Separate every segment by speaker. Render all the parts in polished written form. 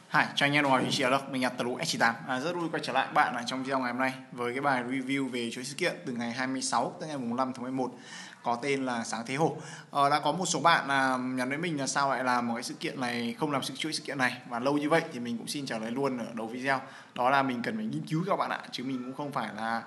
Speaker 1: Hi, chào anh em đồng hành chia được mình là Tru S98. Rất vui quay trở lại bạn ở trong video ngày hôm nay với cái bài review về chuỗi sự kiện từ ngày 26 tới ngày 5 tháng 11 có tên là Sáng Thế Hổ. Đã có một số bạn nhắn đến mình là sao lại làm một cái sự kiện này, không làm chuỗi sự kiện này và lâu như vậy, thì mình cũng xin trả lời luôn ở đầu video. Đó là mình cần phải nghiên cứu các bạn ạ, chứ mình cũng không phải là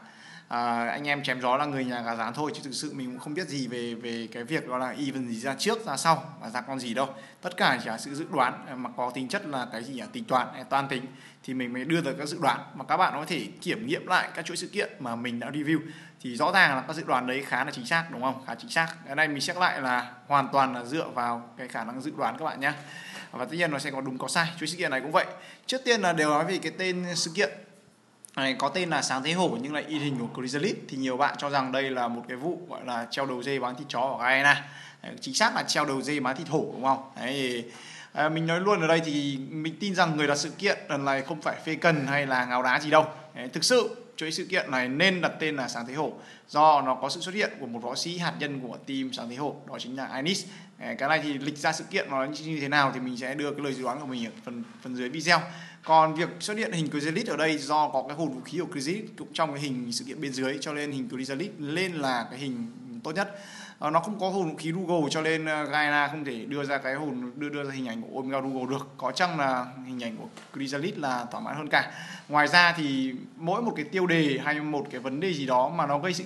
Speaker 1: anh em chém gió là người nhà gà rán thôi, chứ thực sự mình cũng không biết gì về cái việc đó là event gì ra trước ra sau và ra con gì đâu. Tất cả chỉ là sự dự đoán mà có tính chất là cái gì, tính toán toán tính, thì mình mới đưa ra các dự đoán mà các bạn có thể kiểm nghiệm lại các chuỗi sự kiện mà mình đã review, thì rõ ràng là các dự đoán đấy khá là chính xác, đúng không? Khá chính xác. Cái này mình xét lại là hoàn toàn là dựa vào cái khả năng dự đoán các bạn nhé. Và tất nhiên nó sẽ có đúng có sai. Chuỗi sự kiện này cũng vậy. Trước tiên là đều nói về cái tên sự kiện này, có tên là Sáng Thế Hổ nhưng lại in hình của Chrysalis, thì nhiều bạn cho rằng đây là một cái vụ gọi là treo đầu dê bán thịt chó ở Guyana. Chính xác là treo đầu dê bán thịt hổ, đúng không? Đấy, mình nói luôn ở đây thì mình tin rằng người đặt sự kiện lần này không phải phê cần hay là ngáo đá gì đâu. Đấy, thực sự chuỗi sự kiện này nên đặt tên là Sáng Thế Hổ do nó có sự xuất hiện của một võ sĩ hạt nhân của team Sáng Thế Hổ, đó chính là Inis. Cái này thì lịch ra sự kiện nó như thế nào thì mình sẽ đưa cái lời dự đoán của mình ở phần dưới video. Còn việc xuất hiện hình Chrysalis ở đây do có cái hồn vũ khí của Chrysalis cũng trong cái hình sự kiện bên dưới, cho nên hình Chrysalis lên là cái hình tốt nhất. Nó không có hồn vũ khí Rugal cho nên Guyana không thể đưa ra cái hồn đưa ra hình ảnh của Omega Rugal được. Có chăng là hình ảnh của Chrysalis là thỏa mãn hơn cả. Ngoài ra thì mỗi một cái tiêu đề hay một cái vấn đề gì đó mà nó gây sự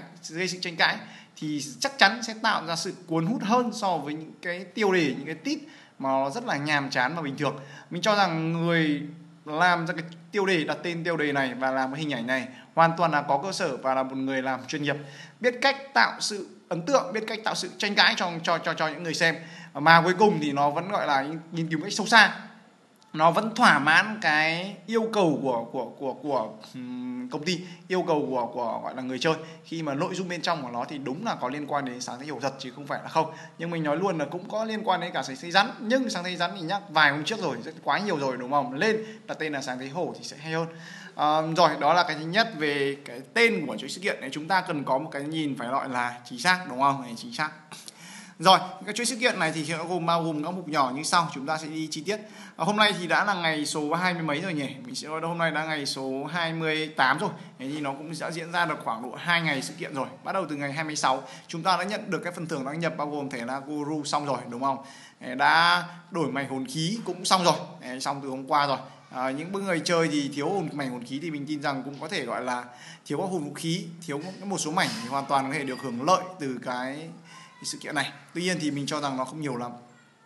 Speaker 1: tranh cãi thì chắc chắn sẽ tạo ra sự cuốn hút hơn so với những cái tiêu đề, những cái tít mà nó rất là nhàm chán và bình thường. Mình cho rằng người làm ra cái tiêu đề, đặt tên tiêu đề này và làm cái hình ảnh này hoàn toàn là có cơ sở và là một người làm chuyên nghiệp, biết cách tạo sự ấn tượng, biết cách tạo sự tranh cãi cho những người xem, mà cuối cùng thì nó vẫn gọi là nghiên cứu cách sâu xa, nó vẫn thỏa mãn cái yêu cầu của công ty, yêu cầu của gọi là người chơi, khi mà nội dung bên trong của nó thì đúng là có liên quan đến Sáng Thế Hổ thật chứ không phải là không. Nhưng mình nói luôn là cũng có liên quan đến cả Sáng Thế Rắn, nhưng Sáng Thế Rắn thì nhắc vài hôm trước rồi, rất quá nhiều rồi, đúng không? Lên đặt tên là Sáng Thế Hổ thì sẽ hay hơn. Rồi, đó là cái thứ nhất về cái tên của chuỗi sự kiện này. Chúng ta cần có một cái nhìn phải gọi là chính xác, đúng không? Chính xác. Rồi, cái chuỗi sự kiện này thì bao gồm các mục nhỏ như sau, chúng ta sẽ đi chi tiết. Hôm nay thì đã là ngày số 20 mấy rồi nhỉ? Mình sẽ nói hôm nay đã ngày số 28 rồi. Thế thì nó cũng đã diễn ra được khoảng độ 2 ngày sự kiện rồi. Bắt đầu từ ngày 26, chúng ta đã nhận được cái phần thưởng đăng nhập bao gồm thẻ là Guru xong rồi, đúng không? Đã đổi mảnh hồn khí cũng xong rồi, xong từ hôm qua rồi. Những người chơi thì thiếu mảnh hồn khí thì mình tin rằng cũng có thể gọi là thiếu các hồn vũ khí, thiếu một số mảnh thì hoàn toàn có thể được hưởng lợi từ cái sự kiện này. Tuy nhiên thì mình cho rằng nó không nhiều lắm.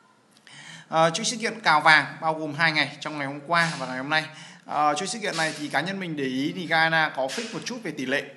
Speaker 1: Chuỗi sự kiện cào vàng bao gồm 2 ngày, trong ngày hôm qua và ngày hôm nay. Chuỗi sự kiện này thì cá nhân mình để ý thì Guyana có fix một chút về tỷ lệ.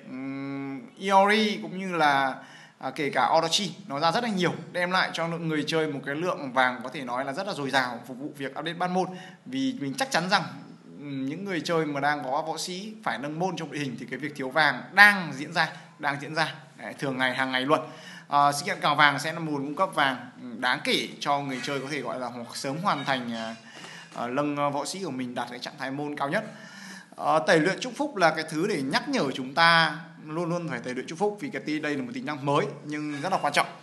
Speaker 1: Iori cũng như là kể cả Orochi nó ra rất là nhiều, đem lại cho người chơi một cái lượng vàng có thể nói là rất là dồi dào phục vụ việc update ban môn. Vì mình chắc chắn rằng những người chơi mà đang có võ sĩ phải nâng môn trong đội hình thì cái việc thiếu vàng đang diễn ra thường ngày, hàng ngày luôn. Sự kiện cào vàng sẽ là nguồn cung cấp vàng đáng kể cho người chơi có thể gọi là sớm hoàn thành nâng võ sĩ của mình đạt cái trạng thái môn cao nhất. Tẩy luyện chúc phúc là cái thứ để nhắc nhở chúng ta luôn luôn phải tẩy luyện chúc phúc, vì cái đây là một tính năng mới nhưng rất là quan trọng.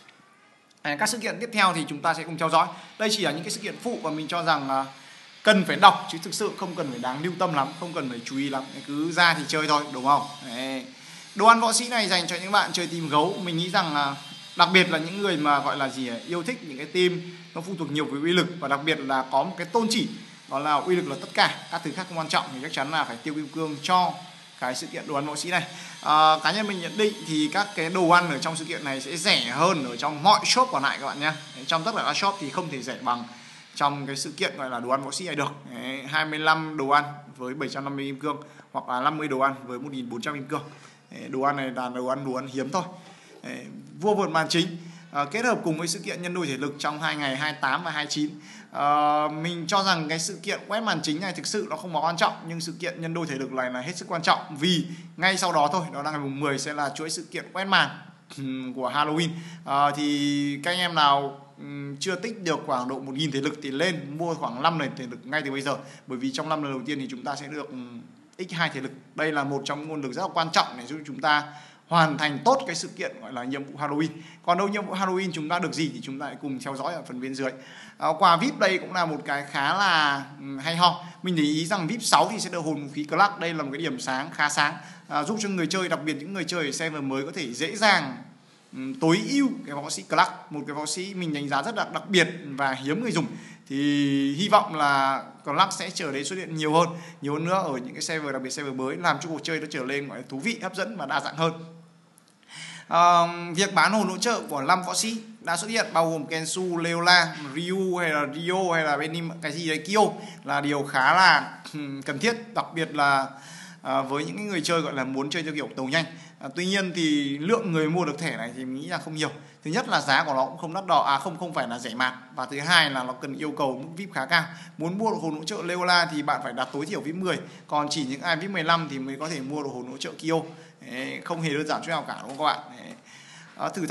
Speaker 1: Các sự kiện tiếp theo thì chúng ta sẽ cùng theo dõi. Đây chỉ là những cái sự kiện phụ và mình cho rằng cần phải đọc chứ thực sự không cần phải đáng lưu tâm lắm, không cần phải chú ý lắm, cứ ra thì chơi thôi, đúng không? Đồ ăn võ sĩ này dành cho những bạn chơi team gấu. Mình nghĩ rằng là đặc biệt là những người mà gọi là yêu thích những cái team nó phụ thuộc nhiều với uy lực, và đặc biệt là có một cái tôn chỉ đó là uy lực là tất cả, các thứ khác không quan trọng, thì chắc chắn là phải tiêu kim cương cho cái sự kiện đồ ăn võ sĩ này. Cá nhân mình nhận định thì các cái đồ ăn ở trong sự kiện này sẽ rẻ hơn ở trong mọi shop còn lại các bạn nhé. Trong tất cả các shop thì không thể rẻ bằng trong cái sự kiện gọi là đồ ăn võ sĩ này được. 25 đồ ăn với 750 kim cương hoặc là 50 đồ ăn với 1400 kim cương. Đồ ăn này là đồ ăn hiếm thôi. Vua vượt màn chính kết hợp cùng với sự kiện nhân đôi thể lực trong 2 ngày 28 và 29. Mình cho rằng cái sự kiện quét màn chính này thực sự nó không quá quan trọng, nhưng sự kiện nhân đôi thể lực này là hết sức quan trọng, vì ngay sau đó thôi, đó là ngày mùng 10 sẽ là chuỗi sự kiện quét màn của Halloween. Thì các anh em nào chưa tích được khoảng độ 1000 thể lực thì lên mua khoảng 5 lần thể lực ngay từ bây giờ, bởi vì trong 5 lần đầu tiên thì chúng ta sẽ được x2 thể lực. Đây là một trong nguồn lực rất là quan trọng để giúp chúng ta hoàn thành tốt cái sự kiện gọi là nhiệm vụ Halloween. Còn đâu nhiệm vụ Halloween chúng ta được gì thì chúng ta hãy cùng theo dõi ở phần bên dưới. Quà VIP đây cũng là một cái khá là hay ho. Mình để ý rằng VIP 6 thì sẽ được hồn vũ khí Clark. Đây là một cái điểm sáng khá sáng, giúp cho người chơi, đặc biệt những người chơi ở server mới có thể dễ dàng tối ưu cái võ sĩ Clark, một cái võ sĩ mình đánh giá rất là đặc biệt và hiếm người dùng. Thì hy vọng là Clark sẽ trở đến xuất hiện nhiều hơn nữa ở những cái server, đặc biệt server mới, làm cho cuộc chơi nó trở lên gọi là thú vị, hấp dẫn và đa dạng hơn. Việc bán hồn hỗ trợ của 5 võ sĩ đã xuất hiện, bao gồm Kensu, Leola, Ryu hay là Rio hay là cái gì đấy Kyo, là điều khá là cần thiết, đặc biệt là với những người chơi gọi là muốn chơi theo kiểu tàu nhanh. Tuy nhiên thì lượng người mua được thẻ này thì mình nghĩ là không nhiều. Thứ nhất là giá của nó cũng không đắt đỏ, không phải là rẻ mạt, và thứ hai là nó cần yêu cầu mức VIP khá cao. Muốn mua được hồn hỗ trợ Leola thì bạn phải đạt tối thiểu VIP 10, còn chỉ những ai VIP 15 thì mới có thể mua được hồn hỗ trợ Kyo. Không hề đơn giản chút nào cả, đúng không các bạn? Thử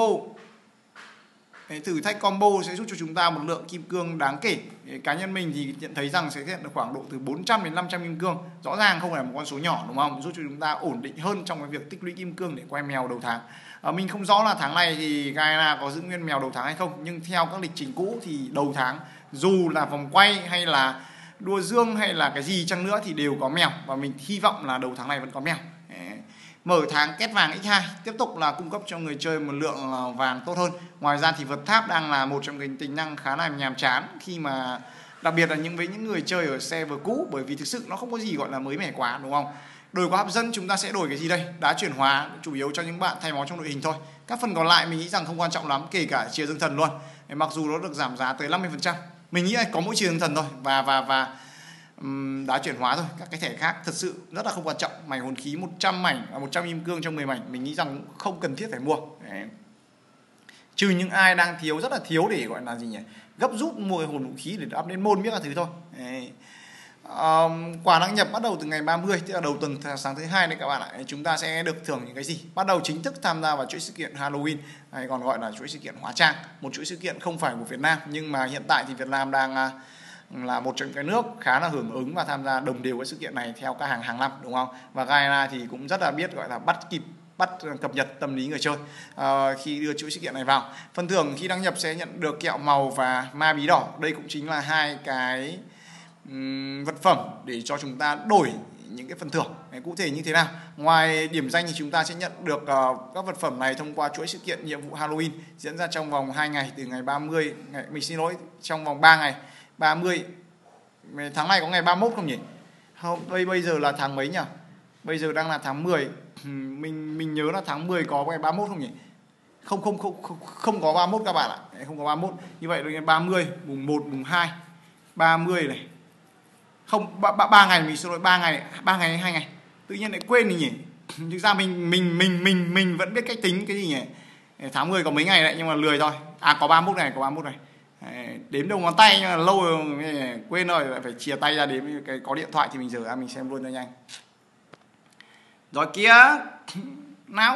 Speaker 1: thách combo sẽ giúp cho chúng ta một lượng kim cương đáng kể. Cá nhân mình thì nhận thấy rằng sẽ hiện được khoảng độ từ 400 đến 500 kim cương. Rõ ràng không phải một con số nhỏ, đúng không? Giúp cho chúng ta ổn định hơn trong cái việc tích lũy kim cương để quay mèo đầu tháng. Mình không rõ là tháng này thì Gaia có giữ nguyên mèo đầu tháng hay không, nhưng theo các lịch trình cũ thì đầu tháng dù là vòng quay hay là đua dương hay là cái gì chăng nữa thì đều có mèo, và mình hy vọng là đầu tháng này vẫn có mèo. Mở tháng két vàng X2 tiếp tục là cung cấp cho người chơi một lượng vàng tốt hơn. Ngoài ra thì vượt tháp đang là một trong những tính năng khá là nhàm chán, khi mà đặc biệt là với những người chơi ở server cũ, bởi vì thực sự nó không có gì gọi là mới mẻ quá, đúng không? Đổi quá hấp dẫn, chúng ta sẽ đổi cái gì đây? Đá chuyển hóa, chủ yếu cho những bạn thay máu trong đội hình thôi. Các phần còn lại mình nghĩ rằng không quan trọng lắm, kể cả chìa dương thần luôn. Mặc dù nó được giảm giá tới 50%. Mình nghĩ là có mỗi chìa dương thần thôi và đá chuyển hóa thôi. Các cái thẻ khác thật sự rất là không quan trọng. Mảnh hồn khí 100 mảnh, 100 kim cương trong 10 mảnh, mình nghĩ rằng không cần thiết phải mua. Đấy. Trừ những ai đang thiếu, rất là thiếu để gọi là gì nhỉ, gấp rút mua hồn vũ khí để up lên môn biết các thứ thôi. Đấy. Quà đăng nhập bắt đầu từ ngày 30, tức là đầu tuần sáng thứ hai đấy các bạn ạ. Chúng ta sẽ được thưởng những cái gì? Bắt đầu chính thức tham gia vào chuỗi sự kiện Halloween, hay còn gọi là chuỗi sự kiện hóa trang. Một chuỗi sự kiện không phải của Việt Nam, nhưng mà hiện tại thì Việt Nam đang là một trong cái nước khá là hưởng ứng và tham gia đồng đều với sự kiện này theo các hàng năm, đúng không? Và Gaia thì cũng rất là biết gọi là bắt cập nhật tâm lý người chơi khi đưa chuỗi sự kiện này vào. Phần thưởng khi đăng nhập sẽ nhận được kẹo màu và ma bí đỏ. Đây cũng chính là hai cái vật phẩm để cho chúng ta đổi những cái phần thưởng. Đấy, cụ thể như thế nào? Ngoài điểm danh thì chúng ta sẽ nhận được các vật phẩm này thông qua chuỗi sự kiện nhiệm vụ Halloween diễn ra trong vòng 2 ngày, từ ngày 30 trong vòng 3 ngày. 30 tháng này có ngày 31 không nhỉ? Không, bây giờ là tháng mấy nhỉ? Bây giờ đang là tháng 10. Mình nhớ là tháng 10 có ngày 31 không nhỉ? Không có 31 các bạn ạ. Không có 31. Như vậy là ngày 30, mùng 1, mùng 2, 30 này. Không, 3 ngày, mình xin lỗi, 3 ngày hay 2 ngày. Tự nhiên lại quên nhỉ. Thực ra mình vẫn biết cách tính cái gì nhỉ? Tháng 10 có mấy ngày đấy nhưng mà lười thôi. Có 31 này. Đếm đầu ngón tay nhưng mà lâu rồi quên rồi, lại phải chia tay ra đếm. Cái có điện thoại thì mình giờ ra mình xem luôn cho nhanh. Rồi kia nào.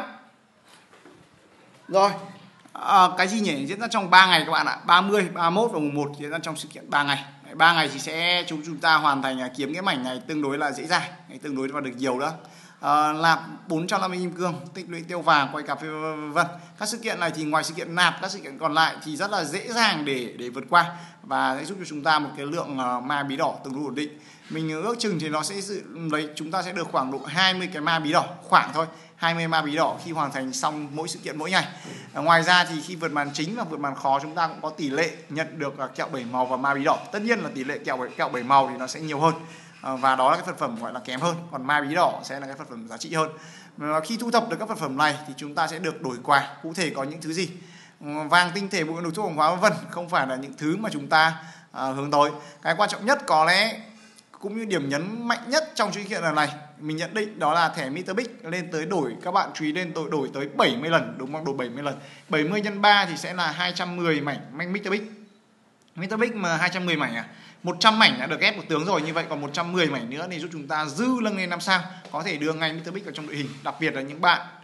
Speaker 1: Rồi cái gì nhỉ, diễn ra trong 3 ngày các bạn ạ. 30, 31 và mùng 1 diễn ra trong sự kiện 3 ngày. 3 ngày thì sẽ chúng ta hoàn thành kiếm cái mảnh này tương đối là dễ dàng, tương đối và được nhiều đó. Nạp 450 kim cương, tích lũy tiêu vàng, quay cà phê vân. Các sự kiện này thì ngoài sự kiện nạp, các sự kiện còn lại thì rất là dễ dàng để vượt qua và sẽ giúp cho chúng ta một cái lượng ma bí đỏ tương đối ổn định. Mình ước chừng thì nó sẽ chúng ta sẽ được khoảng độ 20 cái ma bí đỏ, khoảng thôi, 20 ma bí đỏ khi hoàn thành xong mỗi sự kiện mỗi ngày. Ngoài ra thì khi vượt màn chính và vượt màn khó, chúng ta cũng có tỷ lệ nhận được kẹo 7 màu và ma bí đỏ. Tất nhiên là tỷ lệ kẹo 7 màu thì nó sẽ nhiều hơn, và đó là cái vật phẩm gọi là kém hơn, còn ma bí đỏ sẽ là cái vật phẩm giá trị hơn. Khi thu thập được các vật phẩm này thì chúng ta sẽ được đổi quà. Cụ thể có những thứ gì? Vàng, tinh thể, bộ đồ thuốc hồng hóa vân không phải là những thứ mà chúng ta hướng tới. Cái quan trọng nhất có lẽ cũng như điểm nhấn mạnh nhất trong sự kiện lần này mình nhận định đó là thẻ MrBig lên tới đổi, các bạn chú ý lên đổi tới 70 lần, đúng không? Đổi 70 lần. 70 x 3 thì sẽ là 210 mảnh MrBig. MrBig mà 210 mảnh 100 mảnh đã được ghép một tướng rồi, như vậy còn 110 mảnh nữa thì giúp chúng ta dư nâng lên 5 sao, có thể đưa ngay MrBig vào trong đội hình. Đặc biệt là những bạn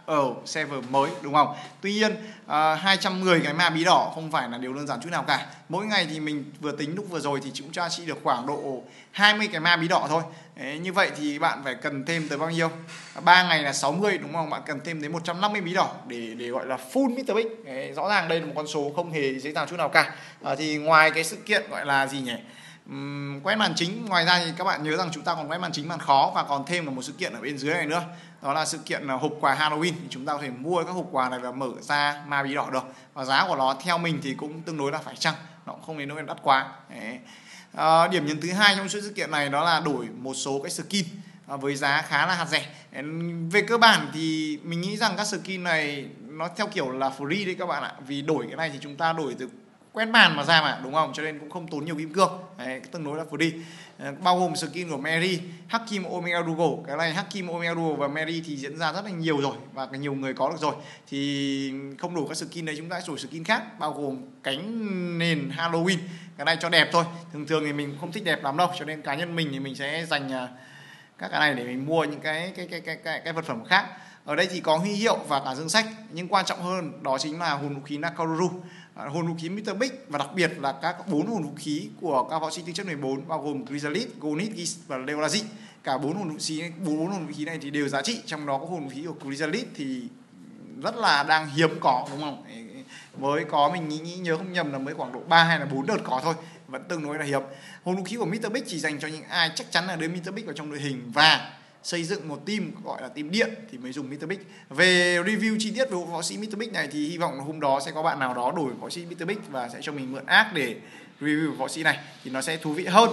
Speaker 1: ở server mới, đúng không? Tuy nhiên 210 cái mã bí đỏ không phải là điều đơn giản chút nào cả. Mỗi ngày thì mình vừa tính lúc vừa rồi thì chúng ta chỉ được khoảng độ 20 cái mã bí đỏ thôi. Đấy, như vậy thì bạn phải cần thêm tới bao nhiêu? 3 ngày là 60, đúng không? Bạn cần thêm đến 150 bí đỏ để gọi là full Mr. Big. Đấy, rõ ràng đây là một con số không hề dễ dàng chút nào cả. Thì ngoài cái sự kiện gọi là gì nhỉ? Quét màn chính, ngoài ra thì các bạn nhớ rằng chúng ta còn quét màn chính màn khó và còn thêm một sự kiện ở bên dưới này nữa, đó là sự kiện hộp quà Halloween. Thì chúng ta có thể mua các hộp quà này và mở ra ma bí đỏ được, và giá của nó theo mình thì cũng tương đối là phải chăng, nó cũng không đến nỗi đắt quá. Đấy. Điểm nhấn thứ hai trong chuỗi sự kiện này đó là đổi một số cái skin với giá khá là hạt rẻ. Về cơ bản thì mình nghĩ rằng các skin này nó theo kiểu là free đấy các bạn ạ, vì đổi cái này thì chúng ta đổi từ quét màn mà ra mà, đúng không? Cho nên cũng không tốn nhiều kim cương. Đấy, tương đối là free. Bao gồm skin của Mary, Hakim Omega Rugal. Cái này Hakim Omega Rugal và Mary thì diễn ra rất là nhiều rồi và nhiều người có được rồi. Thì không đủ các skin đấy, chúng ta sẽ đổi skin khác, bao gồm cánh nền Halloween. Cái này cho đẹp thôi. Thường thì mình không thích đẹp lắm đâu, cho nên cá nhân mình thì mình sẽ dành các cái này để mình mua những cái vật phẩm khác. Ở đây thì có huy hiệu và cả danh sách, nhưng quan trọng hơn đó chính là hồn vũ khí Nakoruru, hồn vũ khí Mr. Big, và đặc biệt là các 4 hồn vũ khí của các võ sĩ tư chất 14 bao gồm Chrysalis, Gonit, Gis và Leolazi. Cả 4 hồn vũ khí này thì đều giá trị, trong đó có hồn vũ khí của Chrysalis thì rất là đang hiếm có, đúng không? Mới có, mình nghĩ nhớ không nhầm là mới khoảng độ 3 hay là 4 đợt có thôi, vẫn tương đối là hiếm. Hồn vũ khí của Mr. Big chỉ dành cho những ai chắc chắn là đưa Mr. Big vào trong đội hình và xây dựng một team gọi là team điện thì mới dùng Mr. Big. Về review chi tiết về võ sĩ Mr. Big này thì hy vọng hôm đó sẽ có bạn nào đó đổi võ sĩ Mr. Big và sẽ cho mình mượn ác để review võ sĩ này, thì nó sẽ thú vị hơn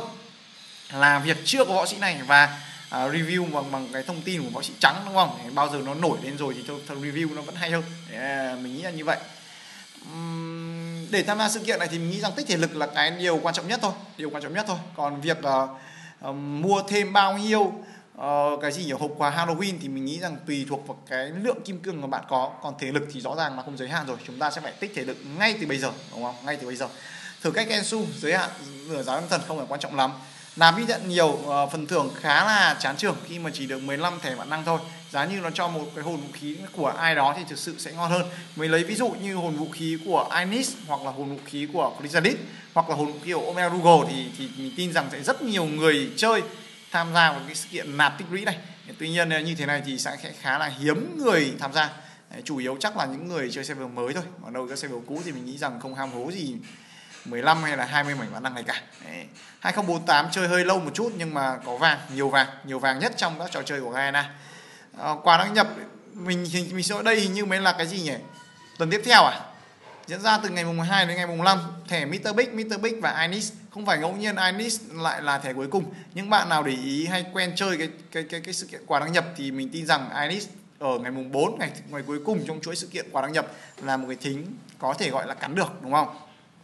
Speaker 1: là việc chưa có võ sĩ này và review bằng cái thông tin của võ sĩ trắng, đúng không? Bao giờ nó nổi lên rồi thì review nó vẫn hay hơn. Mình nghĩ là như vậy. Để tham gia sự kiện này thì mình nghĩ rằng tích thể lực là cái điều quan trọng nhất thôi. Còn việc mua thêm bao nhiêu cái gì ở hộp quà Halloween thì mình nghĩ rằng tùy thuộc vào cái lượng kim cương mà bạn có. Còn thể lực thì rõ ràng là không giới hạn rồi, chúng ta sẽ phải tích thể lực ngay từ bây giờ, đúng không? Ngay từ bây giờ. Thử cách Ensu giới hạn nửa giáo thần không phải quan trọng lắm. Làm ghi nhận nhiều phần thưởng khá là chán chường khi mà chỉ được 15 thẻ bản năng thôi. Giá như nó cho một cái hồn vũ khí của ai đó thì thực sự sẽ ngon hơn. Mình lấy ví dụ như hồn vũ khí của Inis, hoặc là hồn vũ khí của Chrysalis, hoặc là hồn vũ khí của Omega Rugal thì mình tin rằng sẽ rất nhiều người chơi tham gia vào cái sự kiện nạp tích lũy này. Tuy nhiên như thế này thì sẽ khá là hiếm người tham gia. Chủ yếu chắc là những người chơi server mới thôi. Còn đâu các server cũ thì mình nghĩ rằng không ham hố gì 15 hay là 20 mảnh bản năng này cả. 2048 chơi hơi lâu một chút nhưng mà có vàng, nhiều vàng nhất trong các trò chơi của Guyana. Quà đăng nhập mình sẽ ở đây hình như mới là cái gì nhỉ? Tuần tiếp theo à? Diễn ra từ ngày mùng 2 đến ngày mùng 5. Thẻ Mr. Big và Inis. Không phải ngẫu nhiên Inis lại là thẻ cuối cùng. Những bạn nào để ý hay quen chơi cái sự kiện quà đăng nhập thì mình tin rằng Inis ở ngày mùng 4, ngày cuối cùng trong chuỗi sự kiện quà đăng nhập là một cái thính có thể gọi là cắn được, đúng không?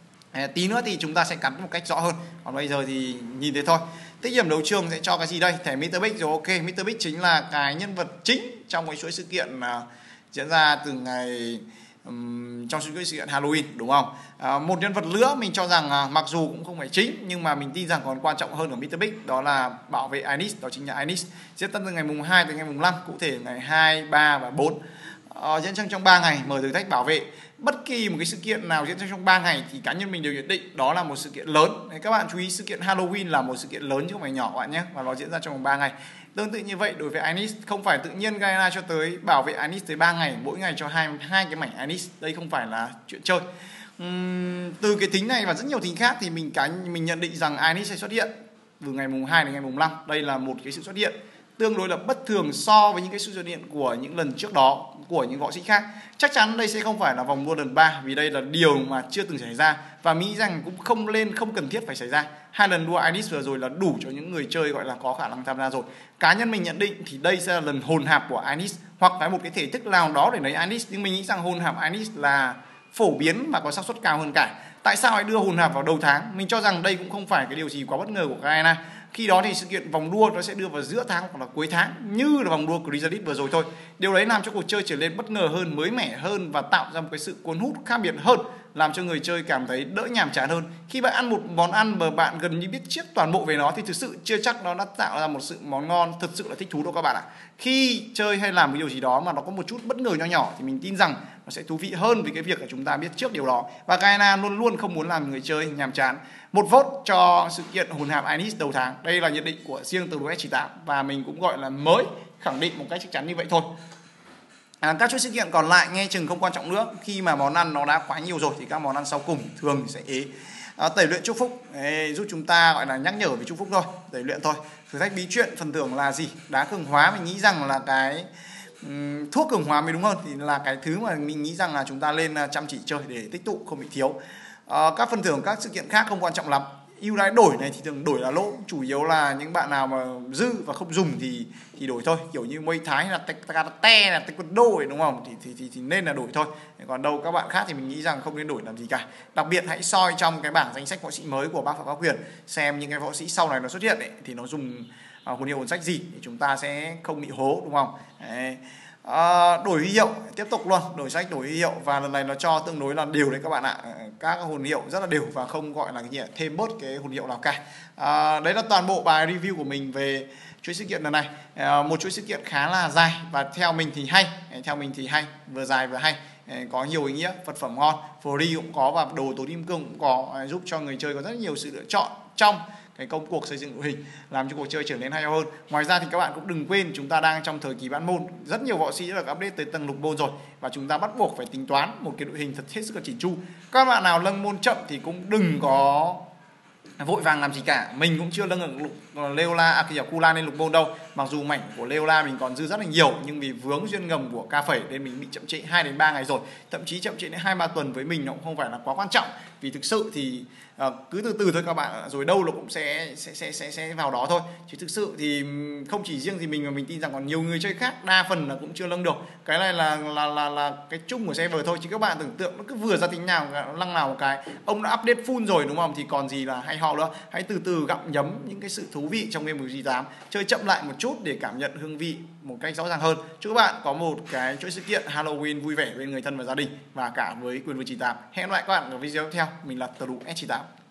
Speaker 1: Tí nữa thì chúng ta sẽ cắn một cách rõ hơn. Còn bây giờ thì nhìn thế thôi. Tích điểm đấu trường sẽ cho cái gì đây? Thẻ Mr. Big rồi, ok. Mr. Big chính là cái nhân vật chính trong cái chuỗi sự kiện diễn ra từ ngày trong chuỗi sự kiện Halloween, đúng không? Một nhân vật nữa mình cho rằng mặc dù cũng không phải chính nhưng mà mình tin rằng còn quan trọng hơn ở Mr. Big, đó là bảo vệ Inis, đó chính là Inis. Diễn ra từ ngày mùng 2 đến ngày mùng 5, cụ thể ngày 2, 3 và 4. Diễn ra trong 3 ngày, mở thử thách bảo vệ. Bất kỳ một cái sự kiện nào diễn ra trong 3 ngày thì cá nhân mình đều nhận định đó là một sự kiện lớn. Các bạn chú ý, sự kiện Halloween là một sự kiện lớn chứ không phải nhỏ các bạn nhé, và nó diễn ra trong vòng 3 ngày. Tương tự như vậy đối với Inis, không phải tự nhiên Guyana cho tới bảo vệ Inis tới 3 ngày, mỗi ngày cho hai cái mảnh Inis. Đây không phải là chuyện chơi. Từ cái thính này và rất nhiều thính khác thì mình nhận định rằng Inis sẽ xuất hiện từ ngày mùng 2 đến ngày mùng 5. Đây là một cái sự xuất hiện tương đối là bất thường so với những cái sự xuất hiện của những lần trước đó của những võ sĩ khác. Chắc chắn đây sẽ không phải là vòng đua lần 3 vì đây là điều mà chưa từng xảy ra và nghĩ rằng cũng không cần thiết phải xảy ra. 2 lần đua Inis vừa rồi là đủ cho những người chơi gọi là có khả năng tham gia rồi. Cá nhân mình nhận định thì đây sẽ là lần hồn hạp của Inis hoặc là một cái thể thức nào đó để lấy Inis, nhưng mình nghĩ rằng hồn hạp Inis là phổ biến và có xác suất cao hơn cả. Tại sao lại đưa hồn hạp vào đầu tháng? Mình cho rằng đây cũng không phải cái điều gì quá bất ngờ của Guyana. Khi đó thì sự kiện vòng đua nó sẽ đưa vào giữa tháng hoặc là cuối tháng như là vòng đua Chrysalis vừa rồi thôi. Điều đấy làm cho cuộc chơi trở nên bất ngờ hơn, mới mẻ hơn và tạo ra một cái sự cuốn hút khác biệt hơn làm cho người chơi cảm thấy đỡ nhàm chán hơn. Khi bạn ăn một món ăn mà bạn gần như biết trước toàn bộ về nó thì thực sự chưa chắc nó đã tạo ra một sự món ngon thật sự là thích thú đâu các bạn ạ. Khi chơi hay làm cái điều gì đó mà nó có một chút bất ngờ nho nhỏ thì mình tin rằng nó sẽ thú vị hơn vì cái việc là chúng ta biết trước điều đó. Và Gaina luôn luôn không muốn làm người chơi nhàm chán. Một vote cho sự kiện hồn hạp Inis đầu tháng. Đây là nhận định của riêng từ S98 và mình cũng gọi là mới khẳng định một cách chắc chắn như vậy thôi. Các chuỗi sự kiện còn lại nghe chừng không quan trọng nữa. Khi mà món ăn nó đã quá nhiều rồi thì các món ăn sau cùng thường sẽ ế. Tẩy luyện chúc phúc giúp chúng ta gọi là nhắc nhở về chúc phúc thôi, tẩy luyện thôi. Thử thách bí chuyện phần thưởng là gì? Đá cường hóa mình nghĩ rằng là cái thuốc cường hóa mới đúng hơn, thì là cái thứ mà mình nghĩ rằng là chúng ta lên chăm chỉ chơi để tích tụ không bị thiếu. Các phần thưởng các sự kiện khác không quan trọng lắm. Ưu đãi đổi này thì thường đổi là lỗ, chủ yếu là những bạn nào mà dư và không dùng thì đổi thôi, kiểu như Muay Thái hay là Karate là Taekwondo đúng không, thì nên là đổi thôi. Còn đâu các bạn khác thì mình nghĩ rằng không nên đổi làm gì cả. Đặc biệt hãy soi trong cái bảng danh sách võ sĩ mới của Bác Phạm Bá Quyền xem những cái võ sĩ sau này nó xuất hiện thì nó dùng hồn hiệu hồn sách gì để chúng ta sẽ không bị hố, đúng không? Đấy. Đổi huy hiệu tiếp tục luôn, đổi sách đổi huy hiệu, và lần này nó cho tương đối là đều đấy các bạn ạ. Các hồn hiệu rất là đều và không gọi là cái gì thêm bớt cái hồn hiệu nào cả. Đấy là toàn bộ bài review của mình về chuỗi sự kiện lần này. Một chuỗi sự kiện khá là dài và theo mình thì hay, vừa dài vừa hay, có nhiều ý nghĩa, vật phẩm ngon, free cũng có và đồ tố kim cương cũng có, giúp cho người chơi có rất nhiều sự lựa chọn trong cái công cuộc xây dựng đội hình, làm cho cuộc chơi trở nên hay hơn. Ngoài ra thì các bạn cũng đừng quên chúng ta đang trong thời kỳ bán môn, rất nhiều võ sĩ đã được update tới tầng lục môn rồi và chúng ta bắt buộc phải tính toán một cái đội hình thật hết sức là chỉn chu. Các bạn nào nâng môn chậm thì cũng đừng có vội vàng làm gì cả. Mình cũng chưa nâng được Leola Kula lên lục môn đâu, mặc dù mảnh của Leola mình còn dư rất là nhiều, nhưng vì vướng duyên ngầm của ca phẩy nên mình bị chậm trễ 2 đến 3 ngày rồi, thậm chí chậm trễ đến 2-3 tuần với mình nó cũng không phải là quá quan trọng, vì thực sự thì cứ từ từ thôi các bạn, rồi đâu nó cũng sẽ vào đó thôi, chứ thực sự thì không chỉ riêng gì mình mà mình tin rằng còn nhiều người chơi khác đa phần là cũng chưa nâng được. Cái này là cái chung của server thôi, chứ các bạn tưởng tượng nó cứ vừa ra tính nào lăng nào một cái ông đã update full rồi, đúng không, thì còn gì là hay ho nữa. Hãy từ từ gặm nhấm những cái sự thú vị trong game G8, chơi chậm lại một chút để cảm nhận hương vị một cách rõ ràng hơn. Chúc các bạn có một cái chuỗi sự kiện Halloween vui vẻ bên người thân và gia đình và cả với Quyền Vương 98. Hẹn gặp lại các bạn ở video tiếp theo. Mình là Tờ Đủ S98.